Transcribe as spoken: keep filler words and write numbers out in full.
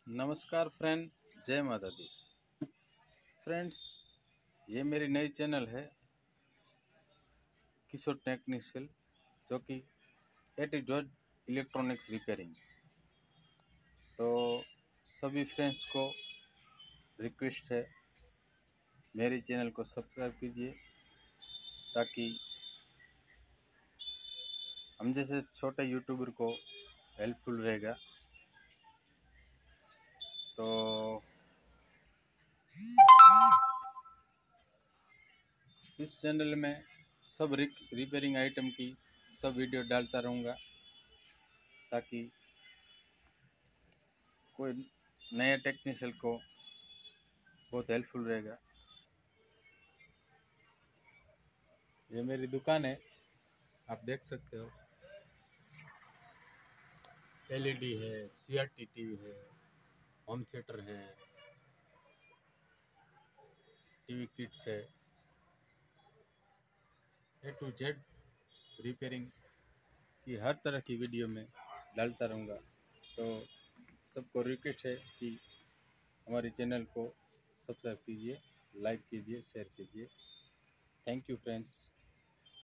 नमस्कार फ्रेंड, जय माता दी। फ्रेंड्स, ये मेरी नई चैनल है किशोर टेक्निशियल, जो कि A to Z electronics repairing. तो सभी फ्रेंड्स को रिक्वेस्ट है, मेरी चैनल को सब्सक्राइब कीजिए ताकि हम जैसे छोटे यूट्यूबर को हेल्पफुल रहेगा। तो इस चैनल में सब रिपेयरिंग आइटम की सब वीडियो डालता रहूँगा ताकि कोई नया टेक्नीशियन को बहुत हेल्पफुल रहेगा। ये मेरी दुकान है, आप देख सकते हो। एलईडी है, सीआरटी टीवी है, होम थिएटर है, टीवी किट्स है, ए टू जेड रिपेयरिंग की हर तरह की वीडियो में डालता रहूँगा। तो सबको रिक्वेस्ट है कि हमारे चैनल को सब्सक्राइब कीजिए, लाइक कीजिए, शेयर कीजिए। Thank you friends.